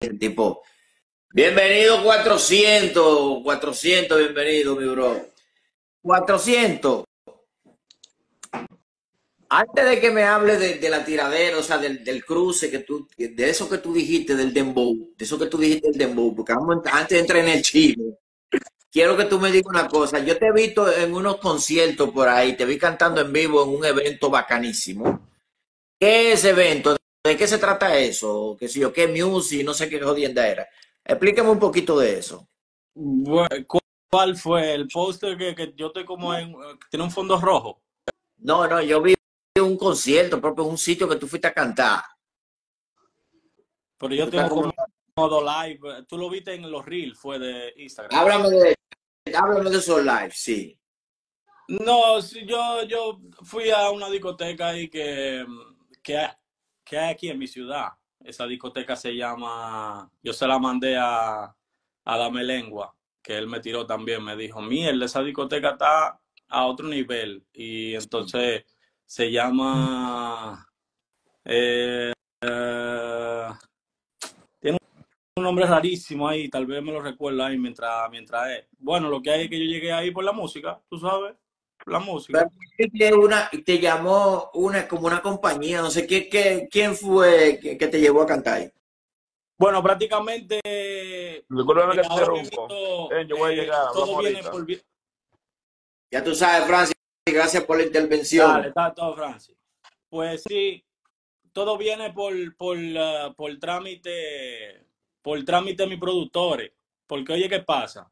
tipo, bienvenido 400, bienvenido, mi bro. 400. Antes de que me hable de la tiradera, o sea, del cruce de eso que tú dijiste del dembow, de eso que tú dijiste del dembow, porque antes de entrar en el chisme, quiero que tú me digas una cosa. Yo te he visto en unos conciertos por ahí, te vi cantando en vivo en un evento bacanísimo. ¿Qué es ese evento? ¿De qué se trata eso? ¿Qué sé yo? ¿Qué music? No sé qué jodienda era. Explícame un poquito de eso. ¿Cuál fue el póster que yo estoy como que tiene un fondo rojo? No, no, yo vi un concierto propio, un sitio que tú fuiste a cantar. Pero Que yo tú estás tengo como... como modo live. Tú lo viste en los reels, fue de Instagram. Háblame de, háblame de esos live, sí. No, sí, yo fui a una discoteca ahí que, que hay aquí en mi ciudad. Esa discoteca se llama, yo se la mandé a Dame Lengua, que él me tiró también, me dijo, mierda, esa discoteca está a otro nivel. Y entonces se llama, eh, tiene un nombre rarísimo ahí, tal vez me lo recuerdo ahí mientras es. Bueno, lo que hay es que yo llegué ahí por la música, tú sabes, la Pero música. te llamó como una compañía, no sé quién fue que te llevó a cantar ahí. Bueno, prácticamente Disculpame que te ahora interrumpo. mismo Yo voy a llegar, todo hablamos viene ahorita. por... Ya tú sabes, Francis, gracias por la Dale, intervención. está todo, Francis. Pues sí, todo viene por trámite de mis productores. Porque oye, ¿qué pasa?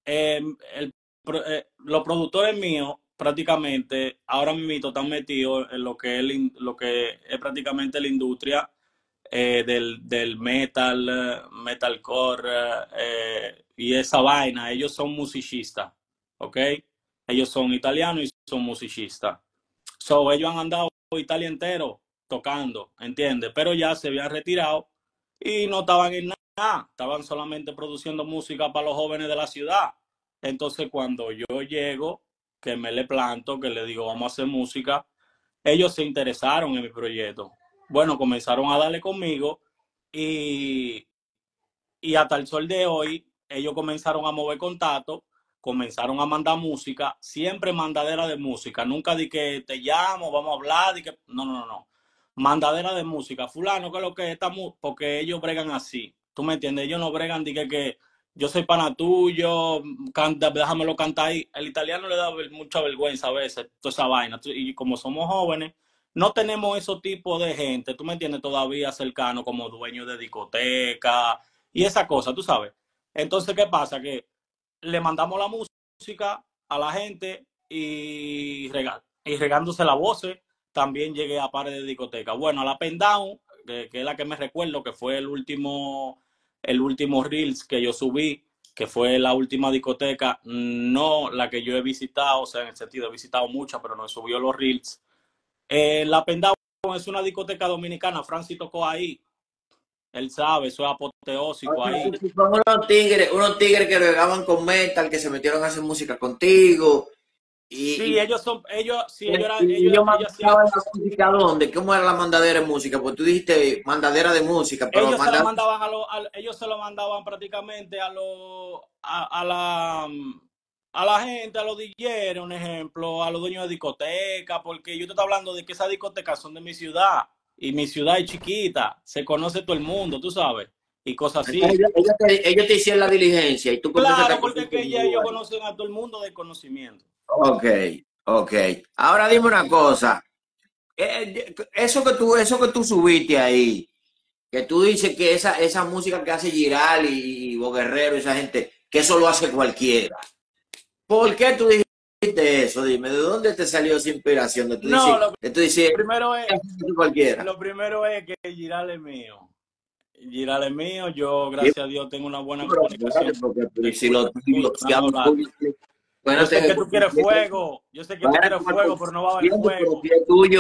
Los productores míos prácticamente ahora mismo están metidos en lo que es prácticamente la industria del metal, metalcore y esa vaina. Ellos son musicistas, ¿ok? Ellos son italianos y son musicistas. So, ellos han andado Italia entero tocando, ¿entiendes? Pero ya se habían retirado y no estaban en nada, estaban solamente produciendo música para los jóvenes de la ciudad. Entonces, cuando yo llego, que me le planto, que le digo, vamos a hacer música, ellos se interesaron en mi proyecto. Bueno, comenzaron a darle conmigo y, y hasta el sol de hoy, ellos comenzaron a mover contacto, comenzaron a mandar música, siempre mandadera de música, nunca di que te llamo, vamos a hablar, di que no, no, no, no. Mandadera de música, fulano, que es lo que estamos, porque ellos bregan así, tú me entiendes, ellos no bregan, di que yo soy pana tuyo, canta, déjamelo cantar ahí. El italiano le da mucha vergüenza a veces, toda esa vaina, y como somos jóvenes, no tenemos esos tipos de gente, tú me entiendes, todavía cercano como dueños de discoteca y esa cosa, tú sabes. Entonces, ¿qué pasa? Que le mandamos la música a la gente y regándose la voz, también llegué a pares de discoteca. Bueno, a la Pendown, que es la que me recuerdo, que fue el último Reels que yo subí, que fue la última discoteca, no la que yo he visitado, o sea, en el sentido, he visitado muchas, pero no he subido los Reels. La Pendown es una discoteca dominicana, Francis tocó ahí, él sabe, eso es O apoteósico sea, ahí. son unos tigres que regaban con metal, que se metieron a hacer música contigo. Sí, Y, sí, y ellos ellos hacían, mandaban la música ¿a dónde? ¿Cómo era la mandadera de música? Pues tú dijiste mandadera de música, pero ellos se lo mandar mandaban ellos se lo mandaban prácticamente a la gente, a los DJs, un ejemplo, a los dueños de discoteca, porque yo te estoy hablando de que esas discotecas son de mi ciudad, y mi ciudad es chiquita, se conoce todo el mundo, tú sabes, y cosas así. ellos te hicieron la diligencia y tú con esa Claro, porque es capacidad. que ya ellos conocen a todo el mundo de conocimiento. Ok, ok. Ahora dime una cosa. Eso que tú subiste ahí, que tú dices que esa música que hace Giral y Bo Guerrero y esa gente, que eso lo hace cualquiera. ¿Por qué tú dijiste eso? Dime, ¿de dónde te salió esa inspiración? No, De tú dices, primero es, "¿Qué hace cualquiera". lo primero es que Giral es mío. Giral es mío, yo Sí, gracias a Dios tengo una buena pero espérate, comunicación. porque si Escucha, lo tuyo, si a déjame lo hablar. tuyo, Yo sé espérate, que tú quieres fuego, yo sé que tú espérate, quieres fuego, pero no va a haber entiendo, pero fuego.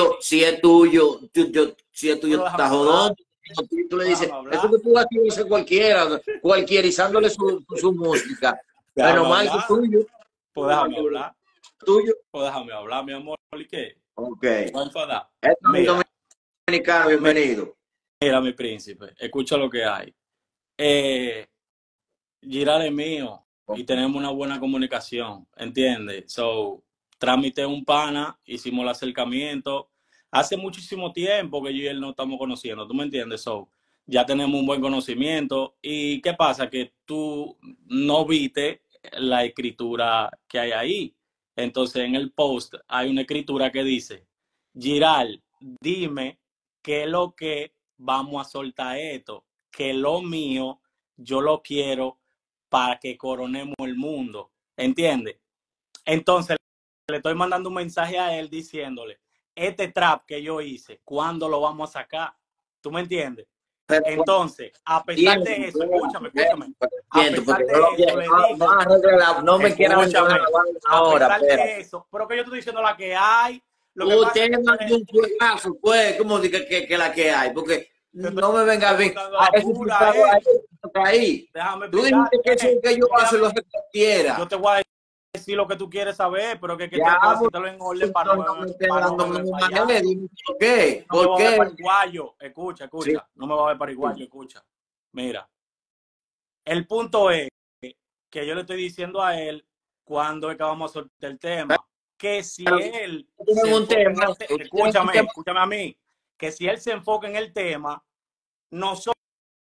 si es tuyo, Pero está déjame jodón. hablar, Tú le dices, déjame eso hablar, que tú haces lo hace cualquiera, cualquierizándole su música. Pero déjame más que hablar, tuyo, pues déjame hablar, tuyo. pues déjame hablar, mi amor, ¿y qué? Ok. No enfadar. Esto es Mira, dominicano, bienvenido. mira, mi príncipe, escucha lo que hay. Giral es mío y tenemos una buena comunicación, ¿entiendes? So, tramité un pana, hicimos el acercamiento. Hace muchísimo tiempo que yo y él no estamos conociendo, ¿tú me entiendes? So, ya tenemos un buen conocimiento. ¿Y qué pasa? Que tú no viste la escritura que hay ahí. Entonces, en el post hay una escritura que dice, Giral, dime qué es lo que vamos a soltar esto, que lo mío yo lo quiero para que coronemos el mundo, ¿entiendes? Entonces le estoy mandando un mensaje a él diciéndole, este trap que yo hice, ¿cuándo lo vamos a sacar? ¿Tú me entiendes? Pero, Entonces, a pesar de eso, escúchame, a siento, pesar porque de eso, le digo, no me quiero escúchame, a ahora, pesar pero de eso, pero que yo te estoy diciendo la que hay, lo que pasa usted es mandó un juegazo, pues, como que la que hay, porque que no me venga bien. la Ese pura, chupado ahí, está ahí. déjame Tú dijiste explicar, que eso que yo hago lo que yo quiera. te voy a decir lo que tú quieres saber, pero que Ya, tengo que pues, decírtelo en orden para no me estés no dando beber mi para allá. manera, dime por qué. No me ¿Por va a ver qué? paraguayo. Escucha, Sí. no me va a ver paraguayo, escucha. Mira, el punto es que yo le estoy diciendo a él cuando es que vamos a soltar el tema. Que si él se enfoca en el tema, escúchame a mí, que si él se enfoca en el tema, nosotros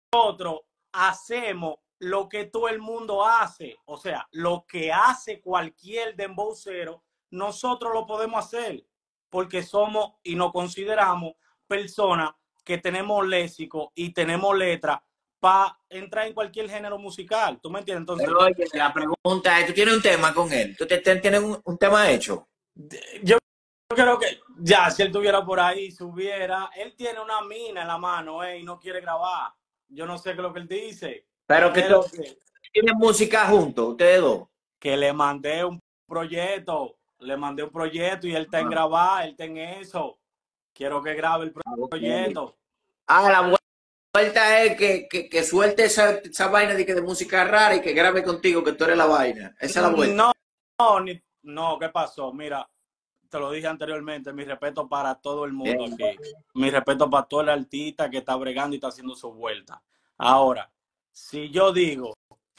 hacemos lo que todo el mundo hace, o sea, lo que hace cualquier dembowcero, nosotros lo podemos hacer, porque somos y nos consideramos personas que tenemos léxico y tenemos letra para entrar en cualquier género musical, ¿tú me entiendes? Entonces, pero oye, la pregunta es, ¿tú tienes un tema con él? ¿Tú tienes un tema hecho? yo creo que ya, si él estuviera por ahí, subiera, él tiene una mina en la mano, y no quiere grabar. Yo no sé qué es lo que él dice. Pero que tienen música juntos, ustedes dos. Que le mandé un proyecto y él está en grabar, él está en eso. Quiero que grabe el proyecto. La vuelta es que suelte esa vaina de música rara y que grabe contigo, que tú eres la vaina. Esa es la vuelta. No, ¿qué pasó? Mira, te lo dije anteriormente, mi respeto para todo el mundo aquí. Mi respeto para todo el artista que está bregando y está haciendo su vuelta. Ahora, si yo digo,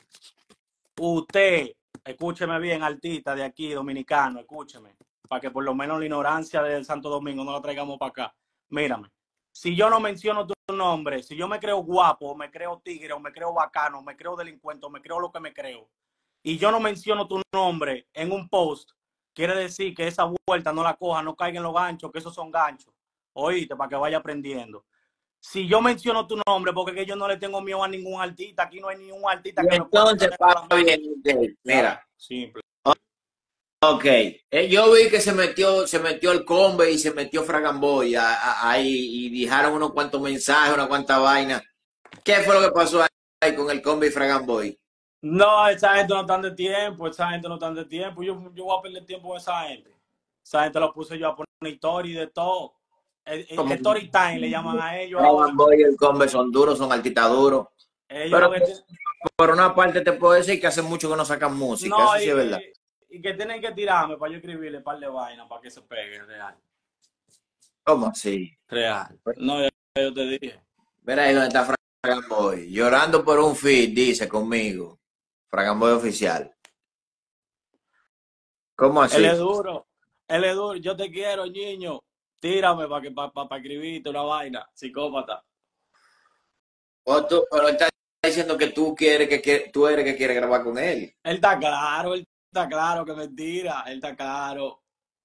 usted, escúcheme bien, artista de aquí, dominicano, escúcheme, para que por lo menos la ignorancia del Santo Domingo no la traigamos para acá. Mírame, si yo no menciono tu nombre, si yo me creo guapo, o me creo tigre, o me creo bacano, o me creo delincuente, o me creo lo que me creo, y yo no menciono tu nombre en un post, quiere decir que esa vuelta no la coja, no caiga en los ganchos, que esos son ganchos. Oíste, para que vaya aprendiendo. Si yo menciono tu nombre, porque yo no le tengo miedo a ningún artista, aquí no hay ningún artista que entonces, bien, mira. Simple. Ok, yo vi que se metió el Combe y se metió Fragamboy ahí y dejaron unos cuantos mensajes, una cuanta vaina. ¿Qué fue lo que pasó ahí con el Combe y Fragamboy? No, esa gente no están de tiempo, Yo voy a perder tiempo con esa gente. Esa gente lo puse yo a poner story de todo. El story time le llaman a ellos. Fragamboy y el Combe son duros, son artistas duros. Pero por una parte te puedo decir que hace mucho que no sacan música, no, eso sí es verdad. Y que tienen que tirarme para yo escribirle un par de vainas para que se pegue real. ¿Cómo así? Real. No, yo te dije. Mira ahí donde está Fragamboy, llorando por un feed, dice conmigo. Fragamboy oficial. ¿Cómo así? Él es duro. Yo te quiero, niño. Tírame para escribirte una vaina, psicópata. Pero él está diciendo que tú eres que quiere grabar con él. Él está claro que mentira. Él está claro.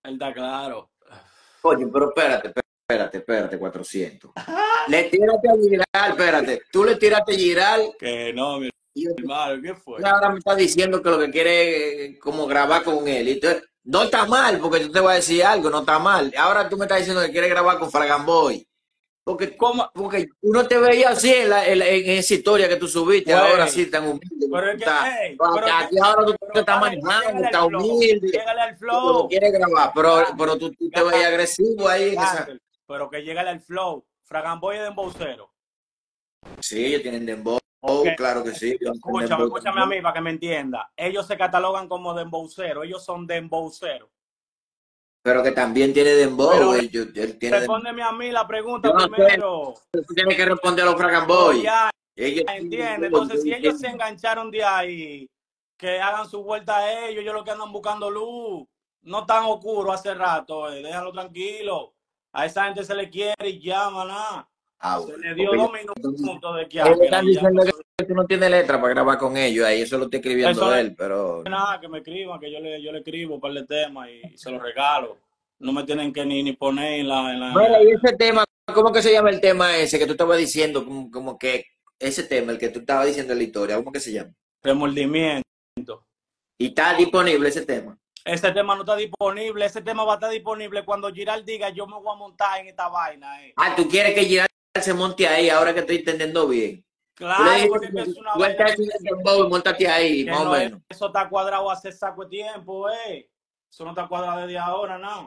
Oye, pero espérate, 400. Le tiraste a Giral, espérate. Tú le tiraste a Giral. Que no, mi hermano, ¿qué fue? Y ahora me está diciendo que lo que quiere es como grabar con él. Entonces, no está mal, porque yo te voy a decir algo, no está mal. Ahora tú me estás diciendo que quiere grabar con Fragamboy. Porque uno te veía así en esa historia que tú subiste, pues, ahora sí tan humilde. Pero es que, aquí ahora tú te estás manejando, estás humilde. Llegale al flow. Quiere grabar, pero tú te veías agresivo ahí. Pero que llegale al flow. Fragamboy es dembowcero. Sí, ellos tienen dembow, claro que sí. Escúchame a mí para que me entienda. Ellos se catalogan como dembowcero, ellos son dembowceros. Pero que también tiene dembow. Respóndeme a mí la pregunta primero. Tú tienes que responder a los Fragamboy. Ellos, ¿entiendes? Entonces, si ellos se engancharon de ahí, que hagan su vuelta a ellos lo que andan buscando luz, no tan oscuro hace rato, déjalo tranquilo. A esa gente se le quiere y llama, nada. Se le dio 2 minutos de que ellos y están ya diciendo empezó. que tú no tienes letra para grabar con ellos, ahí eso lo está escribiendo Eso él, pero... nada, que me escriban, que yo le escribo un par de temas y se los regalo. No me tienen que ni poner Mira, y ese tema, ¿cómo que se llama el tema ese que tú estabas diciendo? Como que ese tema, el que tú estabas diciendo en la historia, ¿cómo que se llama? remordimiento. Y está disponible ese tema. Ese tema no está disponible, ese tema va a estar disponible cuando Giral diga yo me voy a montar en esta vaina. Ah, tú quieres que Giral se monte ahí, ahora que estoy entendiendo bien. Claro, porque es una vaina y montate ahí, que más o no menos. eso está cuadrado hace saco de tiempo, Eso no está cuadrado desde ahora, no.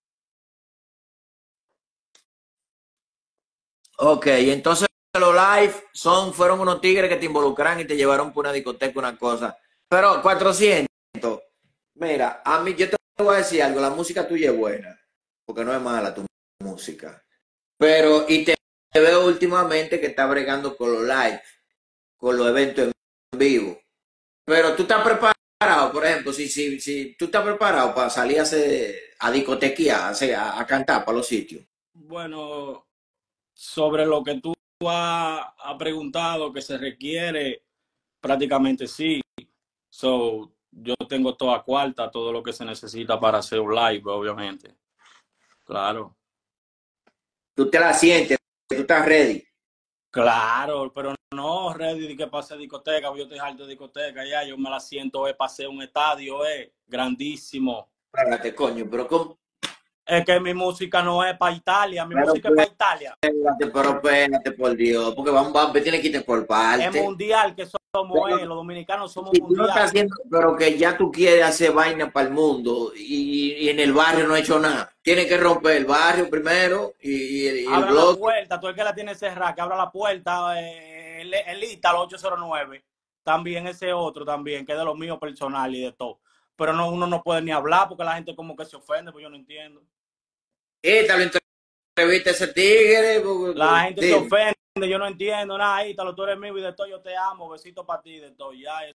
Ok, entonces los live fueron unos tigres que te involucran y te llevaron por una discoteca, una cosa. Pero 400, mira, a mí yo te voy a decir algo, la música tuya es buena, porque no es mala tu música. Pero, y te veo últimamente que está bregando con los live, con los eventos en vivo. Pero tú estás preparado, por ejemplo, si tú estás preparado para salir a discotequear, a cantar para los sitios. Bueno, sobre lo que tú has preguntado que se requiere, prácticamente sí. So, yo tengo toda cuarta, todo lo que se necesita para hacer un live, obviamente. Claro. Tú te la sientes, tú estás ready. Claro, pero no ready de que pase discoteca, yo estoy harto de discoteca, ya, yo me la siento, pasé un estadio, grandísimo. Espérate, coño, pero ¿cómo? Es que mi música no es para Italia, mi música es para Italia. Espérate, por Dios, porque vamos, tiene que irte por parte. Es mundial que somos, los dominicanos somos si mundial. No está haciendo, pero que ya tú quieres hacer vaina para el mundo y en el barrio no ha hecho nada. Tiene que romper el barrio primero y el Abra la puerta, tú el que la tiene cerrada, que abra la puerta, el Ítalo 809, también ese otro también, que es de los míos personal y de todo. Pero no, uno no puede ni hablar porque la gente como que se ofende, pues yo no entiendo. Ítalo, entrevista a ese tigre. La gente se ofende, yo no entiendo nada, Ítalo, tú eres mío y de todo yo te amo, besito para ti, de todo, ya.